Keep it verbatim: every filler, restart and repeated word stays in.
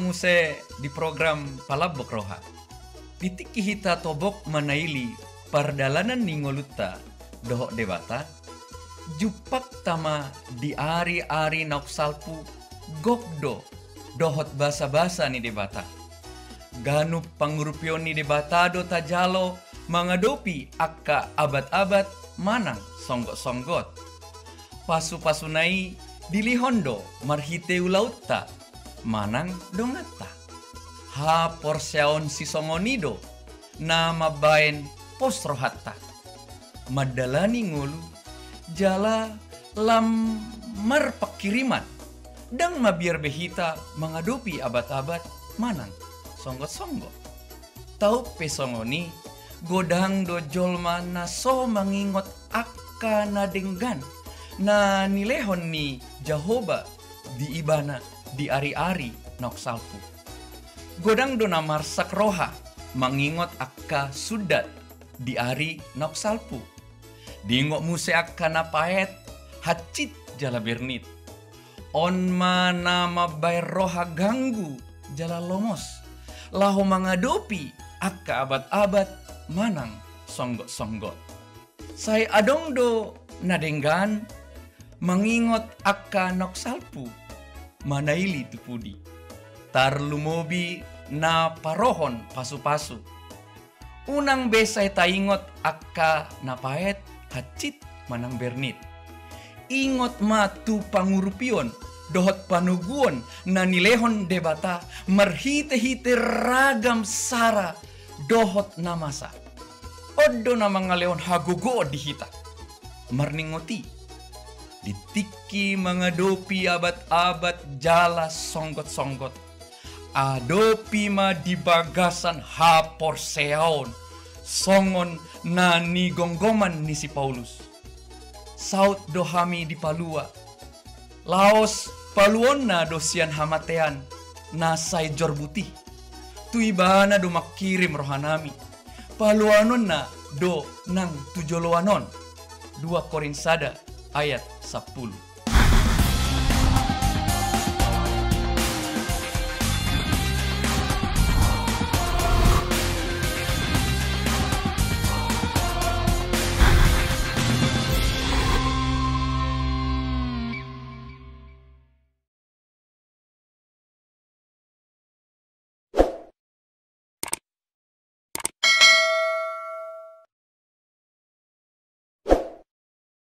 muse di program Palabok Roha. Ditiki hita tobok manaili pardalanan ningoluta dohok debata. Jupak tama di ari-ari nauksalpu gokdo dohot basa-basa ni debata. Ganu pangurupion ni debata do tajalo mangadopi akka abad-abad manang songgot-songgot. Pasu-pasunai dilihondo marhiteu lauta manang dongata. Ha porseon si songonido na mabaen posrohatta. Madalani ngulu jala lam marpakiriman dang mabiar behita mengadopi abad-abad manang songgot-songgot. Tau pesongoni godang do jolma na so mangingot akka na denggan na nilehon ni Jahoba di ibana di ari-ari noksalpu. Godang do na marsak roha mangingot akka sudat di ari noksalpu. Dingok muse akka na paet hacit jala bernit. On mana mabay roha ganggu jala lomos. Laho mangadopi akka abad-abad manang songgot-songgot. Say adong do nadenggan mangingot akka noksalpu manaili tupudi. Tar lumobi na parohon pasu-pasu. Unang besay taingot akka napaet hacit manang bernit. Ingot matu pangurupion dohot panuguon na nilehon debata marhite-hite ragam sara dohot namasa. Odo na mga leon hagugo dihita. Marningoti. Ditiki mga dopi abad-abad jala songgot-songgot. Adopi ma dibagasan hapor seaon. Songon na nigonggoman ni si Paulus. Saut dohami di Palua. Laos paluon na dosian hamatean na say jorbuti. Tuibana do makirim rohanami. Paluanon na do nang tujoloanon. Dua Korinsada ayat sepuluh.